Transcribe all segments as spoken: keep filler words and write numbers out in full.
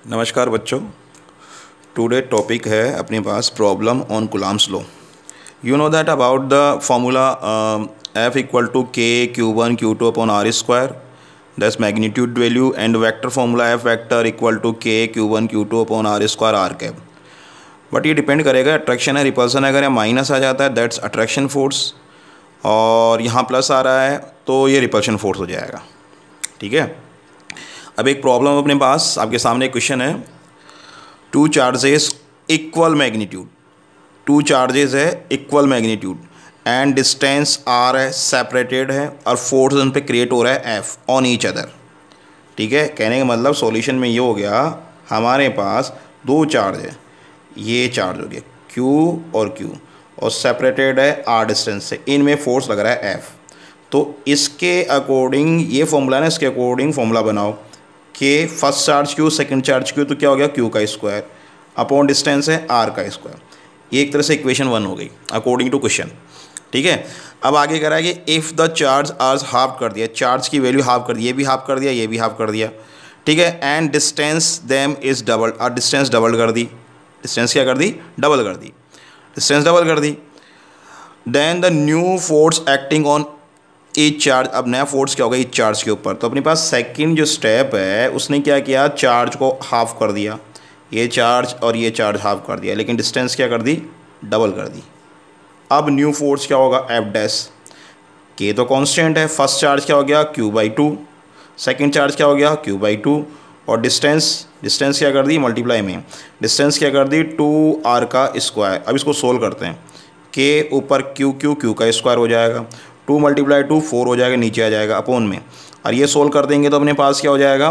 नमस्कार बच्चों। Today topic है अपने पास problem on Coulomb's law. You know that about the formula F equal to K Q one Q two upon R square, that's magnitude value, and vector formula F vector equal to K Q one Q two upon R square R cap. But ये depend करेगा attraction है repulsion है। अगर यहाँ minus आ जाता है that's attraction force, और यहाँ प्लस आ रहा है तो ये रिपल्शन फोर्स हो जाएगा। ठीक है, अब एक प्रॉब्लम अपने पास आपके सामने क्वेश्चन है। Two charges equal magnitude, two charges है equal magnitude and distance R है, सेपरेटेड है, और फोर्स उन पे क्रिएट हो रहा है एफ ऑन ईच अदर। ठीक है, कहने का मतलब सॉल्यूशन में ये हो गया, हमारे पास दो चार्ज है, ये चार्ज हो गया क्यू और क्यू, और सेपरेटेड है आर डिस्टेंस से, इनमें फोर्स लग रहा है एफ। तो इसके अकॉर्डिंग ये फॉर्मूला ना, इसके अकॉर्डिंग फॉर्मूला बनाओ कि first charge Q second charge Q, तो क्या हो गया क्यू का स्क्वायर अपॉन डिस्टेंस है आर का स्क्वायर। ये एक तरह से इक्वेशन वन हो गई अकॉर्डिंग टू क्वेश्चन। ठीक है, अब आगे करा है कि if the charge are half कर दिया, चार्ज की वैल्यू हाफ कर दी, ये भी हाफ कर दिया, ये भी हाफ कर दिया। ठीक है, and distance them is double, और डिस्टेंस डबल कर दी, डिस्टेंस क्या कर दी, डबल कर दी, डिस्टेंस डबल कर दी। Then the new force acting on each charge, अब नया फोर्स क्या होगा ईच चार्ज के ऊपर। तो अपने पास सेकंड जो स्टेप है उसने क्या किया, चार्ज को हाफ कर दिया, ये चार्ज और ये चार्ज हाफ कर दिया, लेकिन डिस्टेंस क्या कर दी, डबल कर दी। अब न्यू फोर्स क्या होगा, एफ डैश, के तो कांस्टेंट है, फर्स्ट चार्ज क्या हो गया Q by two, second charge क्या हो गया क्यू बाई टू, और डिस्टेंस डिस्टेंस क्या कर दी मल्टीप्लाई में, डिस्टेंस क्या कर दी टू आर का स्क्वायर। अब इसको सोल्व करते हैं, के ऊपर क्यू क्यू क्यू का स्क्वायर हो जाएगा, टू मल्टीप्लाई टू फोर हो जाएगा, नीचे आ जाएगा अपोन में, और ये सोल्व कर देंगे तो अपने पास क्या हो जाएगा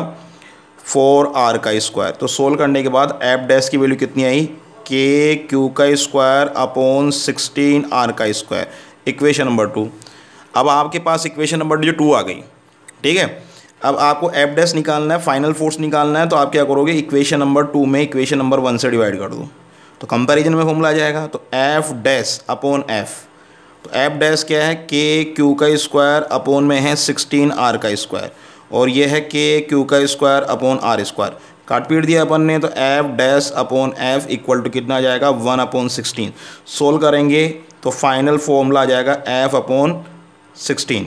फोर आर का स्क्वायर। तो सोल्व करने के बाद एफ डैश की वैल्यू कितनी आई, के क्यू का स्क्वायर अपॉन सिक्सटीन आर का स्क्वायर, इक्वेशन नंबर टू। अब आपके पास इक्वेशन नंबर जो टू आ गई। ठीक है, अब आपको एफ डैश निकालना है, फाइनल फोर्स निकालना है, तो आप क्या करोगे, इक्वेशन नंबर टू में इक्वेशन नंबर वन से डिवाइड कर दो, तो कंपैरिजन में फॉर्मूला आ जाएगा। तो एफ डैश अपॉन एफ, तो एफ डैश क्या है, के क्यू का स्क्वायर अपॉन में है सिक्सटीन आर का स्क्वायर, और ये है के क्यू का स्क्वायर अपॉन आर स्क्वायर। काट पीट दिया अपन ने, तो F dash upon F equal to कितना आ जाएगा, वन अपॉन सिक्सटीन। सोल्व करेंगे तो फाइनल फॉर्मूला आ जाएगा एफ अपॉन सिक्सटीन।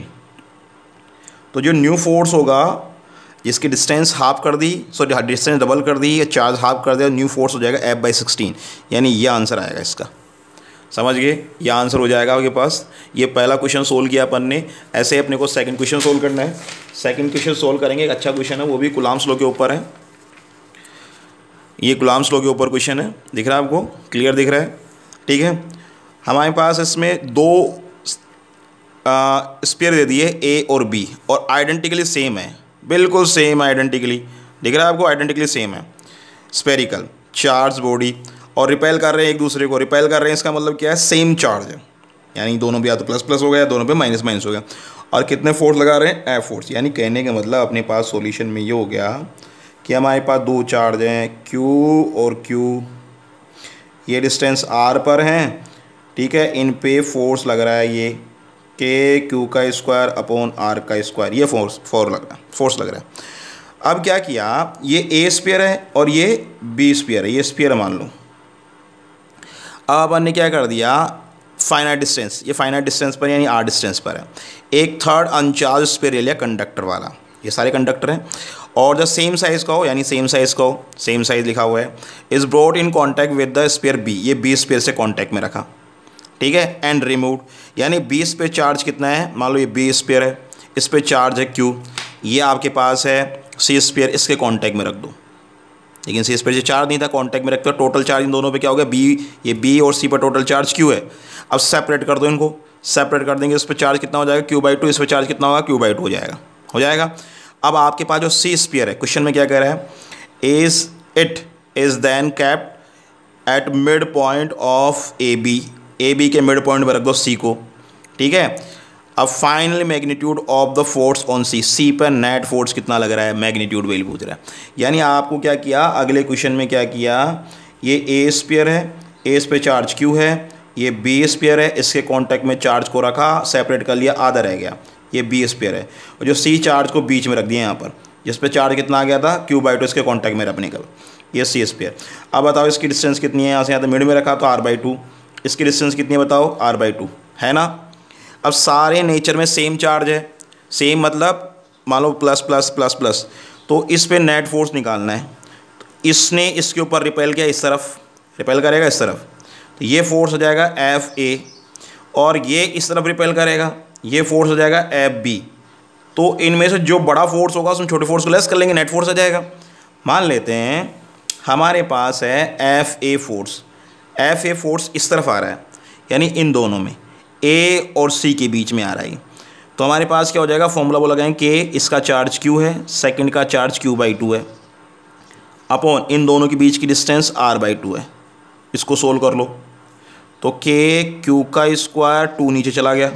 तो जो न्यू फोर्स होगा जिसकी डिस्टेंस हाफ कर दी, सॉरी डिस्टेंस डबल कर दी, या चार्ज हाफ कर दिया, न्यू फोर्स हो जाएगा एफ बाई सिक्सटीन, यानी ये आंसर आएगा इसका। समझ गए, ये आंसर हो जाएगा आपके पास। ये पहला क्वेश्चन सोल्व किया अपन ने, ऐसे ही अपने को सेकंड क्वेश्चन सोल्व करना है। सेकंड क्वेश्चन सोल्व करेंगे, एक अच्छा क्वेश्चन है, वो भी कूलम्ब्स लॉ के ऊपर है। ये कूलम्ब्स लॉ के ऊपर क्वेश्चन है, दिख रहा है आपको, क्लियर दिख रहा है। ठीक है, हमारे पास इसमें दो स्फीयर दे दिए ए और बी, और आइडेंटिकली सेम है, बिल्कुल सेम आइडेंटिकली, दिख रहा है आपको, आइडेंटिकली सेम है, स्फेरिकल चार्ज बॉडी, और रिपेल कर रहे हैं एक दूसरे को, रिपेल कर रहे हैं, इसका मतलब क्या है, सेम चार्ज है, यानी दोनों पे या तो प्लस प्लस हो गया, दोनों पे माइनस माइनस हो गया, और कितने फोर्स लगा रहे हैं, एफ फोर्स। यानी कहने का मतलब अपने पास सॉल्यूशन में ये हो गया कि हमारे पास दो चार्ज हैं क्यू और क्यू, ये डिस्टेंस आर पर हैं। ठीक है, इन पे फोर्स लग रहा है ये के क्यू का स्क्वायर अपॉन आर का स्क्वायर, ये फोर्स फोर लग रहा है फोर्स लग रहा है। अब क्या किया, ये ए स्फीयर है और ये बी स्फीयर है, ये स्फीयर मान लो। अब अपन ने क्या कर दिया, फाइनाइट डिस्टेंस, ये फाइनाइट डिस्टेंस पर यानी आर डिस्टेंस पर है, एक थर्ड अनचार्ज स्फीयर ले लिया कंडक्टर वाला, ये सारे कंडक्टर हैं, और द सेम साइज का हो, यानी सेम साइज का हो, सेम साइज लिखा हुआ है, is brought in contact with the sphere B, ये बी स्फीयर से कांटेक्ट में रखा। ठीक है, एंड रिमूव, यानी बी पे चार्ज कितना है, मान लो ये बी स्फीयर है, इस पे चार्ज है क्यू, ये आपके पास है सी स्फीयर, इसके कांटेक्ट में रख दो, लेकिन सी स्फीयर से चार्ज नहीं था, कांटेक्ट में रखते हो, टोटल चार्ज इन दोनों पे क्या हो गया, बी, ये बी और सी पर टोटल चार्ज क्यू है। अब सेपरेट कर दो इनको, सेपरेट कर देंगे, इस पर चार्ज कितना हो जाएगा, क्यू बाई टू, इस पर चार्ज कितना होगा, क्यू बाई टू हो जाएगा हो जाएगा अब आपके पास जो सी स्फीयर है, क्वेश्चन में क्या कह रहा है, is it is then kept at mid point of A B, A B के मिड पॉइंट में रख दो सी को। ठीक है, अब final magnitude of the force on C, C पर नेट फोर्स कितना लग रहा है, मैग्नीट्यूड वैल्यू पूछ रहा है। यानी आपको क्या किया, अगले क्वेश्चन में क्या किया, ये ए स्फीयर है, ए पे चार्ज क्यू है, ये बी स्फीयर है, इसके कांटेक्ट में चार्ज को रखा, सेपरेट कर लिया, आधा रह गया, ये बी स्फीयर है, और जो सी चार्ज को बीच में रख दिया यहाँ पर, जिस पे चार्ज कितना आ गया था क्यू बाई टू, इसके कॉन्टैक्ट में रखने का, ये सी स्क्वायर। अब बताओ इसकी डिस्टेंस कितनी है, यहाँ से यहाँ तक मिड में रखा तो आर बाई टू, इसकी डिस्टेंस कितनी है बताओ, आर बाई टू, है ना। अब सारे नेचर में सेम चार्ज है, सेम मतलब मान लो प्लस प्लस प्लस प्लस, तो इस पे नेट फोर्स निकालना है। तो इसने इसके ऊपर रिपेल किया, इस तरफ रिपेल करेगा इस तरफ, तो ये फोर्स हो जाएगा एफ ए, और ये इस तरफ रिपेल करेगा, ये फोर्स हो जाएगा एफ बी। तो इनमें से जो बड़ा फोर्स होगा उसमें छोटे फोर्स को लेस कर लेंगे, नेट फोर्स आ जाएगा। मान लेते हैं हमारे पास है F A force, F A force इस तरफ आ रहा है, यानी इन दोनों में ए और सी के बीच में आ रहा है। तो हमारे पास क्या हो जाएगा, फॉर्मूला वो लगाएंगे के, इसका चार्ज क्यू है, सेकंड का चार्ज क्यू बाई टू है, अपॉन इन दोनों के बीच की डिस्टेंस आर बाई टू है। इसको सोल्व कर लो, तो के क्यू का स्क्वायर, टू नीचे चला गया,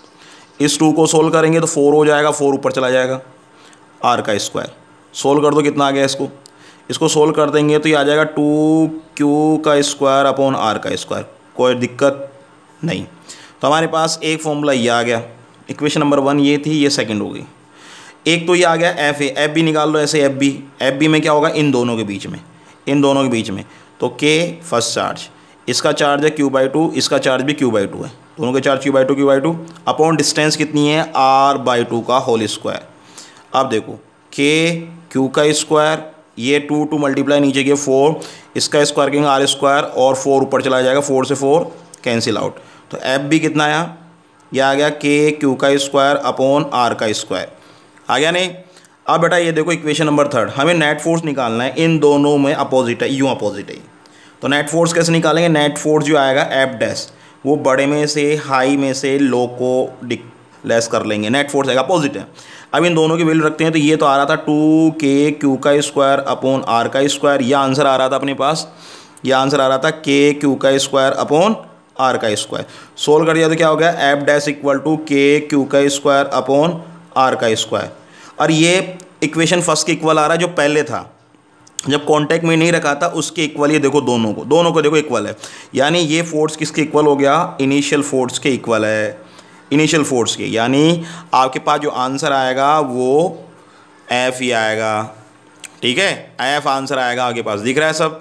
इस टू को सोल्व करेंगे तो फोर हो जाएगा, फोर ऊपर चला जाएगा, आर का स्क्वायर सोल्व कर दो, कितना आ गया इसको, इसको सोल्व कर देंगे तो ये आ जाएगा टू क्यू का स्क्वायर अपॉन आर का स्क्वायर, कोई दिक्कत नहीं। तो हमारे पास एक फॉर्मूला ये आ गया, इक्वेशन नंबर वन ये थी, ये सेकंड हो गई। एक तो ये आ गया एफ ए, एफ बी निकाल लो ऐसे, एफ बी, एफ बी में क्या होगा, इन दोनों के बीच में, इन दोनों के बीच में, तो के फर्स्ट चार्ज, इसका चार्ज है क्यू बाई टू, इसका चार्ज भी क्यू बाई टू है, दोनों के charge Q by two Q by two, upon distance कितनी है, आर बाई टू का होल स्क्वायर। अब देखो के क्यू का स्क्वायर, ये टू टू मल्टीप्लाई नीचे गया फोर, इसका स्क्वायर करेंगे आर स्क्वायर, और फोर ऊपर चला जाएगा, फोर से फोर कैंसिल आउट, तो एफ बी कितना आया, ये आ गया के क्यू का स्क्वायर अपॉन आर का स्क्वायर, आ गया नहीं। अब बेटा ये देखो इक्वेशन नंबर थर्ड, हमें नेट फोर्स निकालना है, इन दोनों में अपोजिट है, यूँ अपोजिट है, तो नेट फोर्स कैसे निकालेंगे, नेट फोर्स जो आएगा एफ डैश, वो बड़े में से हाई में से लो को लेस कर लेंगे, नेट फोर्स आएगा अपोजिट है। अब इन दोनों की वैल्यू रखते हैं, तो ये तो आ रहा था टू के क्यू का स्क्वायर अपॉन आर का स्क्वायर, यह आंसर आ रहा था अपने पास, यह आंसर आ रहा था के क्यू का स्क्वायर अपॉन आर का स्क्वायर। सोल्व कर दिया तो क्या हो गया, F dash equal to K Q का स्क्वायर अपॉन आर का स्क्वायर। और ये इक्वेशन फर्स्ट के इक्वल आ रहा है जो पहले था, जब कांटेक्ट में नहीं रखा था उसके इक्वल, ये देखो दोनों को, दोनों को देखो इक्वल है, यानी ये फोर्स किसके इक्वल हो गया, इनिशियल फोर्स के इक्वल है, इनिशियल फोर्स के, यानी आपके पास जो आंसर आएगा वो एफ ही आएगा, ठीक है, एफ आंसर आएगा, आपके पास दिख रहा है सब,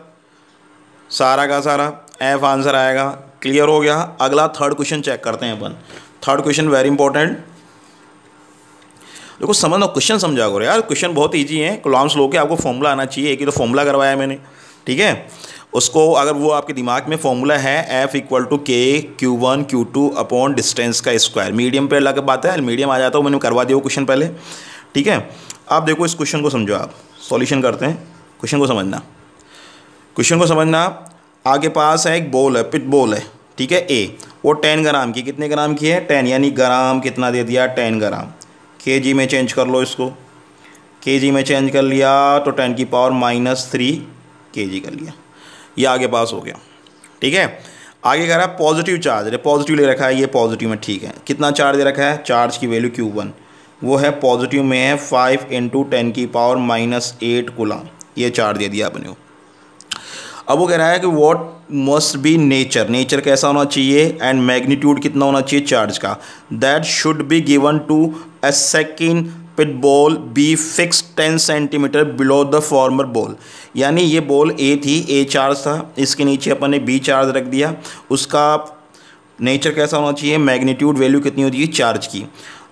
सारा का सारा एफ आंसर आएगा। क्लियर हो गया। अगला थर्ड क्वेश्चन चेक करते हैं अपन, थर्ड क्वेश्चन वेरी इंपॉर्टेंट, देखो समझना, क्वेश्चन समझा करो यार, क्वेश्चन बहुत इजी है, कॉलम्स लो के आपको फॉर्मूला आना चाहिए, एक ही तो फॉर्मूला करवाया है मैंने, ठीक है, उसको अगर वो आपके दिमाग में फॉर्मूला है F equal to K Q one Q two upon distance का स्क्वायर, मीडियम पे लग बात है, मीडियम आ जाता हूँ, मैंने करवा दिया वो क्वेश्चन पहले, ठीक है। अब देखो इस क्वेश्चन को समझो, आप सॉल्यूशन करते हैं, क्वेश्चन को समझना, क्वेश्चन को समझना, आगे पास है एक बॉल है, पिट बॉल है, ठीक है, ए, वो टेन ग्राम की, कितने ग्राम की है, टेन, यानी ग्राम कितना दे दिया, टेन ग्राम, के जी में चेंज कर लो इसको, के जी में चेंज कर लिया तो टेन की पावर माइनस थ्री के जी कर लिया, ये आगे पास हो गया, ठीक है। आगे कह रहा है पॉजिटिव चार्ज, पॉजिटिव ले रखा है, ये पॉजिटिव में, ठीक है, कितना चार्ज दे रखा है, चार्ज की वैल्यू क्यू वन, वो है पॉजिटिव में है फाइव इंटू टेन की पावर माइनस एट कूलम, ये चार्ज दे दिया अपने को। अब वो कह रहा है कि what must be nature, nature कैसा होना चाहिए, एंड मैग्नीट्यूड कितना होना चाहिए चार्ज का, that should be given to a second pith ball B fix ten centimetre below the former ball, यानी ये बॉल ए थी, ए चार्ज था, इसके नीचे अपन ने बी चार्ज रख दिया, उसका नेचर कैसा होना चाहिए, मैग्नीट्यूड वैल्यू कितनी होती है चार्ज की,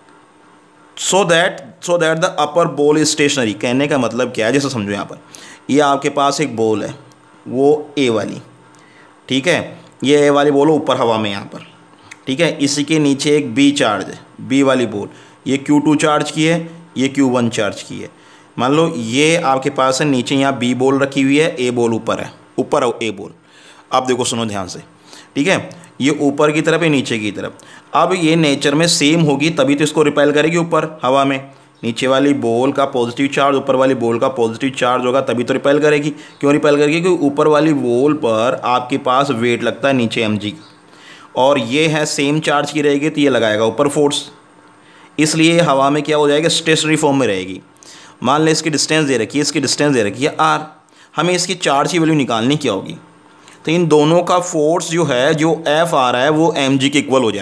so that so that the upper ball is stationary. कहने का मतलब क्या है, जैसे समझो यहाँ पर, ये आपके पास एक बॉल है, वो ए वाली, ठीक है, ये ए वाली बॉल ऊपर हवा में यहाँ पर, ठीक है, इसी के नीचे एक बी चार्ज है, बी वाली बॉल, ये क्यू टू चार्ज की है, ये क्यू वन चार्ज की है, मान लो ये आपके पास है, नीचे यहाँ बी बॉल रखी हुई है, ए बॉल ऊपर है, ऊपर है ए बॉल। अब देखो सुनो ध्यान से, ठीक है, ये ऊपर की तरफ है, नीचे की तरफ, अब ये नेचर में सेम होगी तभी तो इसको रिपेल करेगी ऊपर हवा में, नीचे वाली बॉल का पॉजिटिव चार्ज ऊपर वाली बॉल का पॉजिटिव चार्ज होगा तभी तो रिपेल करेगी। क्यों रिपेल करेगी, क्योंकि ऊपर वाली बॉल पर आपके पास वेट लगता है नीचे एम जी, और ये है सेम चार्ज की रहेगी तो ये लगाएगा ऊपर फोर्स, इसलिए हवा में क्या हो जाएगा, स्टेशनरी फॉर्म में रहेगी। मान लें इसकी डिस्टेंस दे रखी है, इसकी डिस्टेंस दे रखी है आर, हमें इसकी चार्ज की वैल्यू निकालनी क्या होगी, तो इन दोनों का फोर्स जो है, जो एफ आ रहा है वो एम जी के इक्वल हो जाएगा,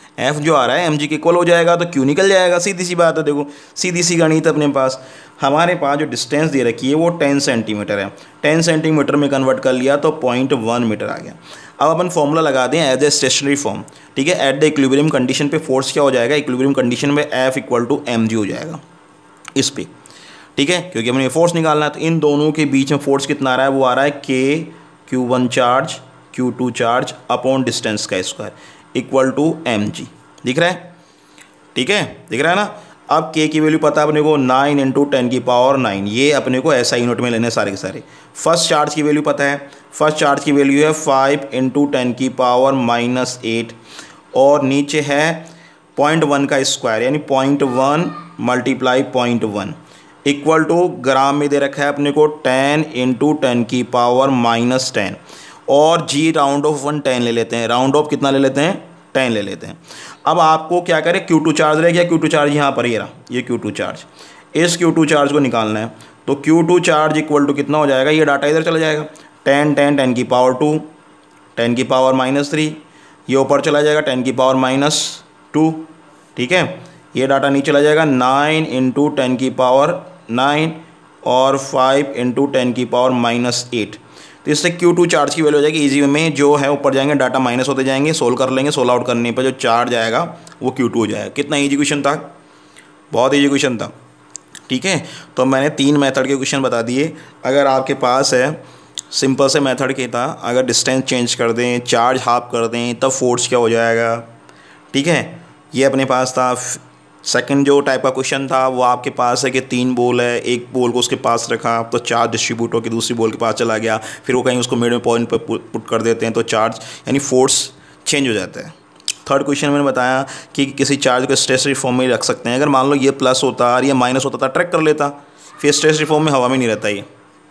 एफ जो आ रहा है एम जी के इक्वल हो जाएगा तो क्यू निकल जाएगा, सीधी सी बात है। देखो सीधी सी गणित अपने पास। हमारे पास जो डिस्टेंस दे रखी है वो टेन सेंटीमीटर है, टेन सेंटीमीटर में कन्वर्ट कर लिया तो पॉइंट वन मीटर आ गया। अब अपन फॉर्मूला लगा दें एज ए स्टेशनरी फॉर्म, ठीक है। एट द इक्विलिब्रियम कंडीशन पे फोर्स क्या हो जाएगा, इक्विलिब्रियम कंडीशन में F equal to M G हो जाएगा इस पे, ठीक है, क्योंकि हमें फोर्स निकालना है। तो इन दोनों के बीच में फोर्स कितना आ रहा है, वो आ रहा है K Q one charge Q two charge upon distance का square equal to M G. दिख रहा है, ठीक है, दिख रहा है ना। अब के की वैल्यू पता है अपने को नाइन इंटू टेन की पावर नाइन, ये अपने को ऐसा यूनिट में लेने सारे के सारे। फर्स्ट चार्ज की वैल्यू पता है, फर्स्ट चार्ज की वैल्यू है फाइव इंटू टेन की पावर माइनस एट, और नीचे है पॉइंट वन का स्क्वायर यानी point one multiply point one equal to gram में दे रखा है अपने को टेन इंटू टेन की पावर माइनस टेन, और G round off one ten ले लेते हैं, राउंड ऑफ कितना ले लेते हैं, टेन ले लेते हैं। अब आपको क्या करें, क्यू टू चार्ज रह गया, क्यू टू चार्ज यहाँ पर ये रहा, ये क्यू टू चार्ज, इस क्यू टू चार्ज को निकालना है। तो Q two charge equal to कितना हो जाएगा, ये डाटा इधर चला जाएगा, टेन टेन टेन की पावर टू, टेन की पावर माइनस थ्री, ये ऊपर चला जाएगा टेन की पावर माइनस टू, ठीक है। ये डाटा नीचे चला जाएगा नाइन इंटू टेन की पावर नाइन और फाइव इंटू टेन की पावर माइनस एट। तो इससे क्यू टू चार्ज की वैल्यू हो जाएगी, इजी में जो है ऊपर जाएंगे डाटा माइनस होते जाएंगे, सोल्व कर लेंगे, सोल्व आउट करने पर जो चार्ज आएगा वो क्यू टू हो जाएगा। कितना ईजी क्वेश्चन था, बहुत ईजी क्वेश्चन था, ठीक है। तो मैंने तीन मेथड के क्वेश्चन बता दिए। अगर आपके पास है सिंपल से मेथड के था, अगर डिस्टेंस चेंज कर दें, चार्ज हाफ कर दें, तब फोर्स क्या हो जाएगा, ठीक है। ये अपने पास था। सेकंड जो टाइप का क्वेश्चन था वो आपके पास है कि तीन बॉल है, एक बॉल को उसके पास रखा तो चार्ज डिस्ट्रीब्यूट होकर दूसरी बॉल के पास चला गया, फिर वो कहीं उसको मिड में पॉइंट पर पुट कर देते हैं तो चार्ज यानी फोर्स चेंज हो जाता है। थर्ड क्वेश्चन मैंने बताया कि किसी चार्ज को स्टेशनरी फॉर्म में रख सकते हैं। अगर मान लो ये प्लस होता और ये माइनस होता था, ट्रैक कर लेता, फिर स्टेशनरी फॉर्म में हवा में नहीं रहता ये,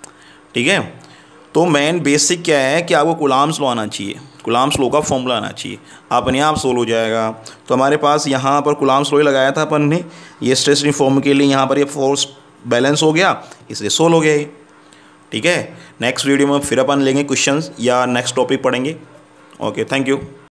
ठीक है। तो मेन बेसिक क्या है कि आपको कूलम्ब्स लॉ आना चाहिए, कूलम्ब्स लॉ का फॉर्मूला आना चाहिए, अपने आप सोल्व हो जाएगा। तो हमारे पास यहाँ पर कूलम्ब्स लॉ ही लगाया था अपन ने, ये स्टेशनरी फॉर्म के लिए यहाँ पर ये फोर्स बैलेंस हो गया, इसलिए सोल्व हो गया ये, ठीक है। नेक्स्ट वीडियो में फिर अपन लेंगे क्वेश्चंस या नेक्स्ट टॉपिक पढ़ेंगे। Okay, thank you.